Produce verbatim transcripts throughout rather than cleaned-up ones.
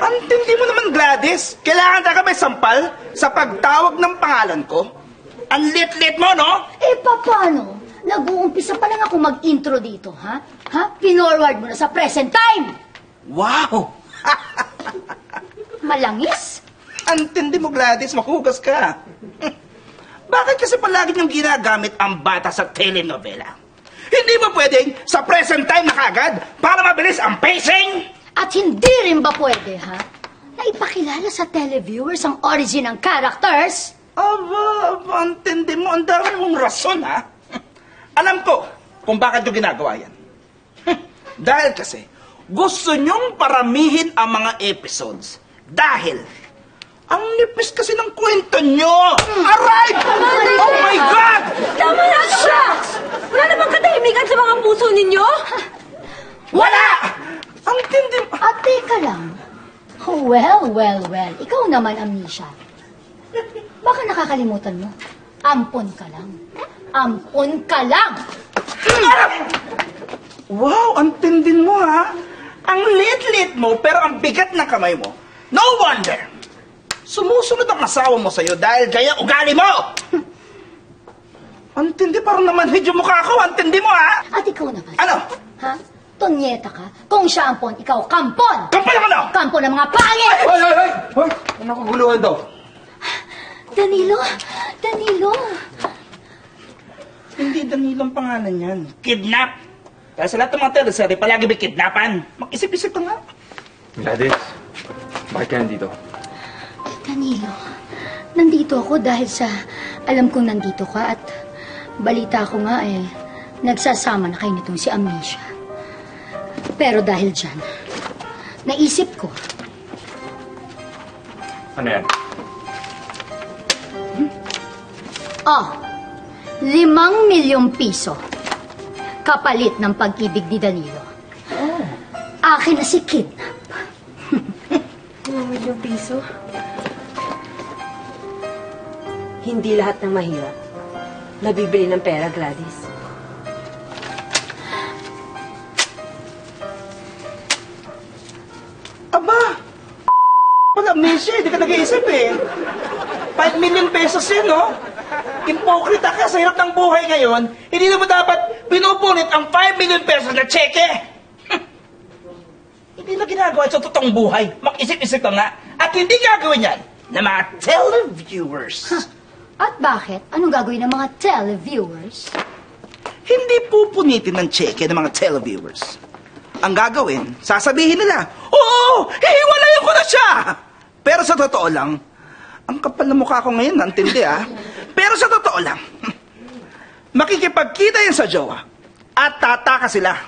Antindi mo naman, Gladys. Kailangan talaga may sampal sa pagtawag ng pangalan ko. Ang lit-lit mo, no? Eh, paano? Nag-uumpisa pa lang ako mag-intro dito, ha? Ha? Pinorward mo na sa present time. Wow! Malangis? Antindi mo, Gladys. Makugas ka. Bakit kasi palagi niyong ginagamit ang bata sa telenovela? Hindi ba pwedeng sa present time na kagad para mabilis ang pacing? At hindi rin ba pwede, ha? Na ipakilala sa televiewers ang origin ng characters? Aba, aba, antindi mo. Ang dami mong rason, ha? Alam ko kung bakit nyo ginagawa yan. Dahil kasi, gusto nyong paramihin ang mga episodes. Dahil, ang nipis kasi ng kwento nyo. Aray! Oh my God! Tama na, Shucks! Wala namang katahimikan sa mga puso ninyo? Wala! Ang tindi... At teka lang. Well, well, well. Ikaw naman, Amnesia. Baka nakakalimutan mo. Ampon ka lang. Ampon ka lang! Wow, ang tindin mo, ha? Ang lit-lit mo, pero ang bigat ng kamay mo. No wonder! Sumusunod ang asawa mo sa'yo dahil kaya ugali mo! Ang tindi, parang namanhid yung mukha ko. Ang tindi mo, ha? At ikaw naman. Ano? Ha? Tonyeta ka. Kung siya ampon, ikaw kampon! Kampon ang ano? Kampon ng mga pangit! Hoy, hoy, hoy! Hoy! Ano kaguluhan to? Danilo! Danilo! Hindi Danilo ang pangalan yan. Kidnap! Kaya sa lahat ng mga teleserye, palagi may kidnapan. Mag-isip-isip ka nga. Gladys, bakit ka nandito? Danilo, nandito ako dahil sa alam kong nandito ka at balita ko nga eh, nagsasama na kayo nitong si Amnesia. Pero dahil dyan, naisip ko. Ano yan? Hmm? Oh, limang milyong piso. Kapalit ng pag-ibig ni Danilo. Oh. Akin na si Kidnap. Limang milyong piso? Hindi lahat ng mahirap nabibili ng pera, Gladys. Aba! Wala, Misha, hindi ka nag-iisip eh. five million pesos yun, no? Impokrita ka sa hirap ng buhay ngayon, hindi na ba dapat pinupunit ang five million pesos na cheque? Hindi na ginagawa sa totoong buhay. Mag-isip-isip ka nga. At hindi gagawin yan ng mga televiewers. Huh. At bakit? Anong gagawin ng mga televiewers? Hindi pupunitin ng cheque ng mga televiewers. Ang gagawin, sasabihin nila, oo, hihiwalayan ko na siya! Pero sa totoo lang, ang kapal na mukha ko ngayon, nantindi ah. Pero sa totoo lang, makikipagkita yan sa jowa at tataka sila.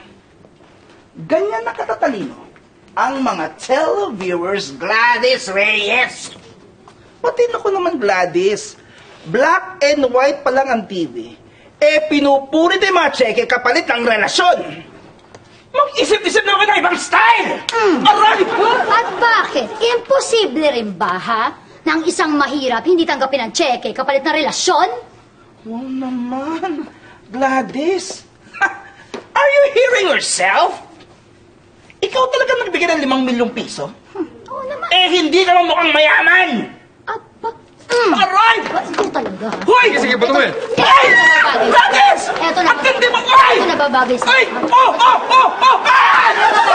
Ganyan na katatalino ang mga televiewers, Gladys Reyes. Pati na ko naman, Gladys. Black and white pa lang ang T V. Eh, pinupurit yung mga cheque kapalit ng relasyon. Mag-isip-isip naman ng ibang style! Mm. Aray! At bakit? Imposible rin ba, ha? Nang isang mahirap, hindi tanggapin ang cheque kapalit ng relasyon? Oh naman, Gladys. Are you hearing yourself? Ikaw talaga nagbigay ng limang milyong piso? Hmm, oo naman. Eh, hindi ka mukhang mayaman! At ba? Mm. Aray! Ba, ito talaga, ha? Hoy! Sige, sige, bato mo yan. Ay! Gladys! Eto na. Ang tindi mo! Ay! Ito nababagay sa'yo. Ay! Oh! Oh! Oh! Oh! Ah!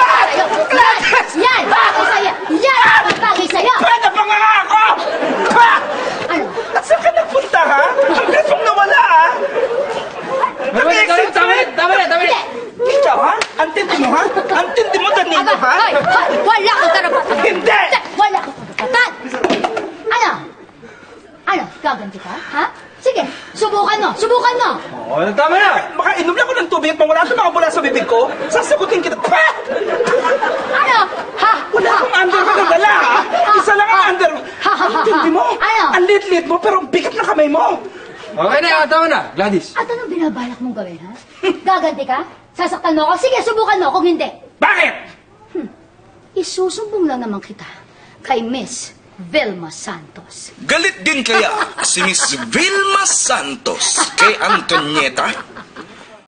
Gladys! Yan! Bagay sa'yo! Yan! Bagay sa'yo! Pwede pa nga ako! Ha! Ano? Saan ka nagpunta, ha? Ang bilis mong nawala, ha? Tama na, tama na, tama na, tama na, tama na. Ikaw, ha? Ang tindi mo, ha? Ang tindi mo, Danilo, Aba, ha? hoy, hoy, wala kang karapatan. Hindi! Wala kang karapatan. Ano? Ano? Gaganti ka? Ha? Sige, subukan mo, subukan mo. Oo, tama na. Baka inom lang ako ng tubig at mawala sa mga mula sa bibig ko. Sasagutin kita. Ha? Ano? Ha? Wala akong underwear na dala, ha? Isa lang ang underwear. Ha, ha, ha, Ang tindi mo. Ano? Ang lit-lit mo, pero ang bigat na kamay mo. Okay na, tama na. Gladys. At anong binabalak mong gawin, ha? Gaganti ka? Sasaktan mo ako? Sige, subukan mo kung hindi. Bakit? Hmm. Isusumbong lang naman kita kay Miss Vilma Santos. Galit din kaya si Miss Vilma Santos kay Antonieta?